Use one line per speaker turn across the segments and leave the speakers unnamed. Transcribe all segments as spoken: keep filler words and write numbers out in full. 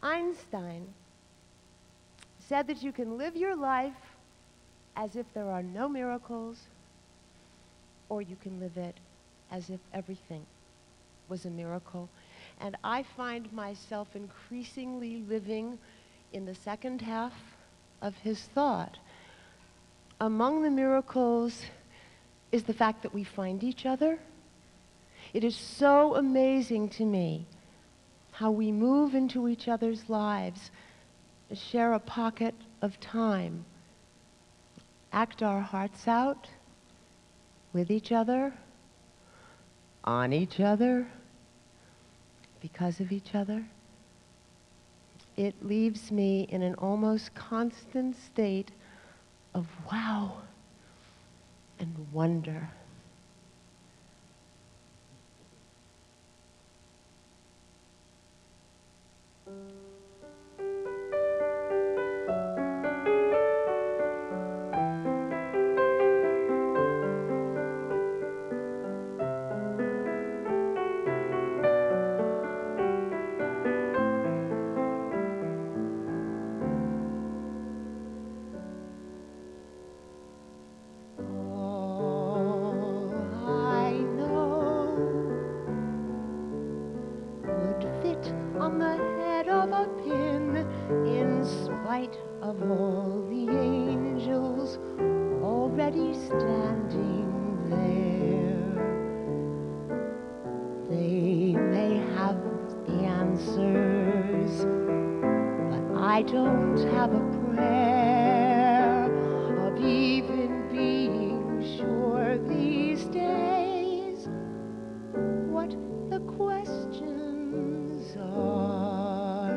Einstein said that you can live your life as if there are no miracles, or you can live it as if everything was a miracle. And I find myself increasingly living in the second half of his thought. Among the miracles is the fact that we find each other. It is so amazing to me how we move into each other's lives, share a pocket of time, act our hearts out with each other, on each other, because of each other. It leaves me in an almost constant state of wow and wonder. On the head of a pin, in spite of all the angels already standing there. They may have the answers, but I don't have a prayer of even being sure these days what the questions are.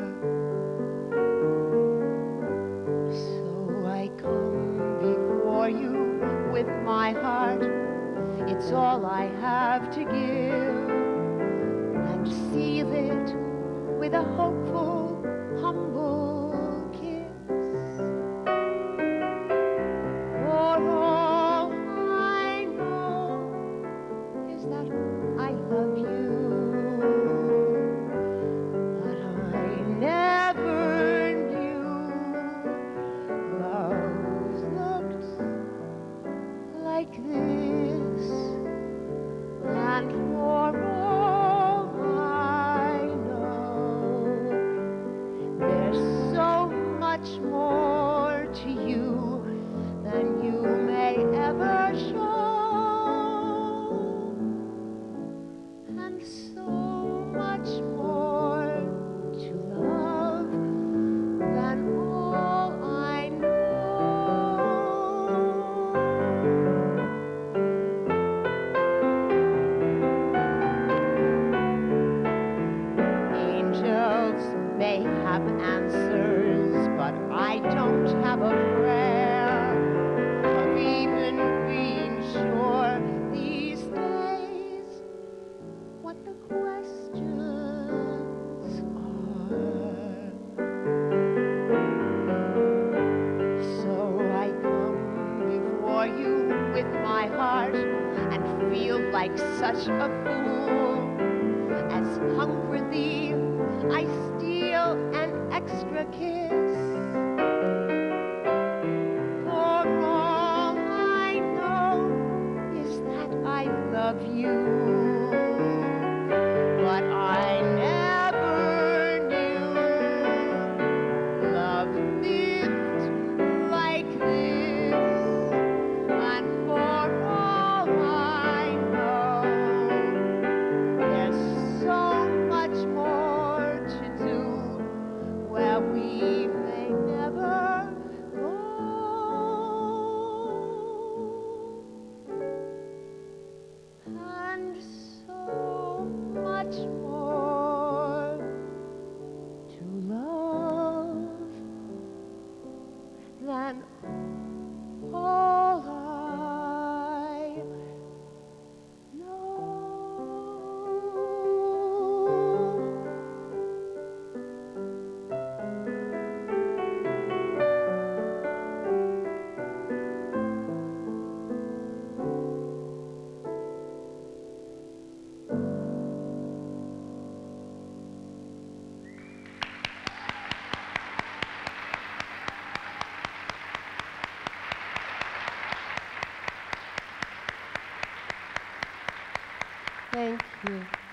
So I come before you with my heart. It's all I have to give, and seal it with a hopeful, humble kiss. For all I know is that I love you. Like this, and for all I know, there's so much more to you than you may ever show, and so much more to love than all I know. May have answers, but I don't have a prayer of even being sure these days what the questions are. So I come before you with my heart and feel like such a fool as hung for thee I steal an extra kiss. For all I know is that I love you, but I never knew love lived like this. And for all I know, there's so much more to do where we Thank you.